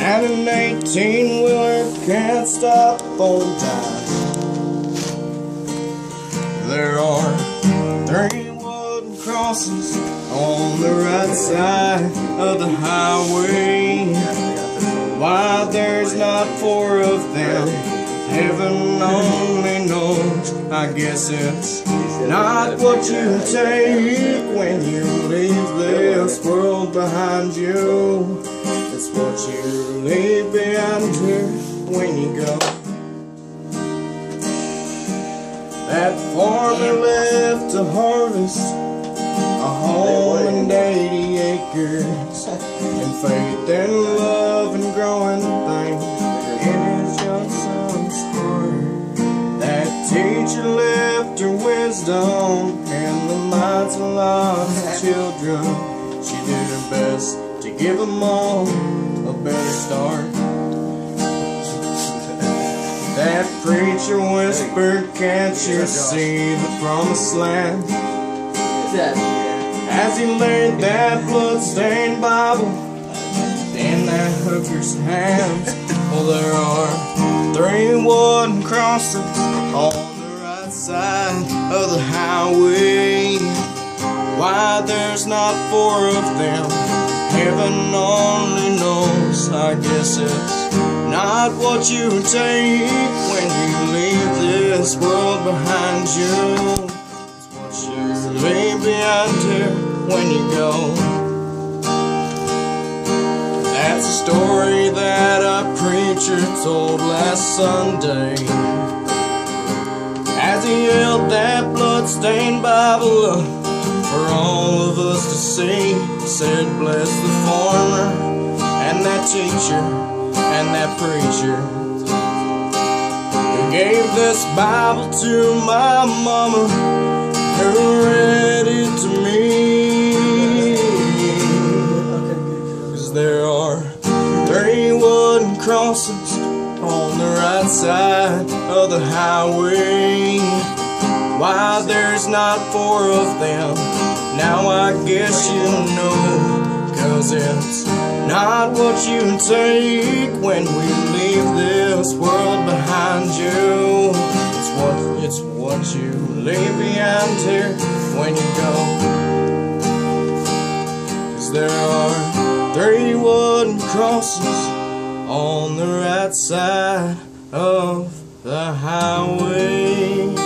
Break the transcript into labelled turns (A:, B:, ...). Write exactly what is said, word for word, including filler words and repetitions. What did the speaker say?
A: and an eighteen-wheeler can't stop on time. There are three wooden crosses on the right side of the highway. Why there's not four of them, heaven only knows. I guess it's not what you take when you leave this world behind you. It's what you leave behind here when you go. That farmer left to harvest a home and eighty acres, and faith and love and growing things in his young son's heart. That teacher left her wisdom in the minds of lost children. She did her best to give them all a better start. That preacher whispered, can't you see the promised land? As he laid that blood-stained Bible in that hooker's hands. Well, there are three wooden crosses on the right side of the highway. Why there's not four of them, heaven only knows. I guess it's not what you take when you leave this world behind you. It's what you leave behind here when you go. That's a story that a preacher told last Sunday, as he held that blood-stained Bible up for all of us to see. He said, bless the farmer and that teacher and that preacher who gave this Bible to my mama, who read it to me. 'Cause there are three wooden crosses on the right side of the highway. Why there's not four of them, now I guess you know. 'Cause it's not what you take when we leave this world behind you. It's what, it's what you leave behind here when you go. 'Cause there are three wooden crosses on the right side of the highway.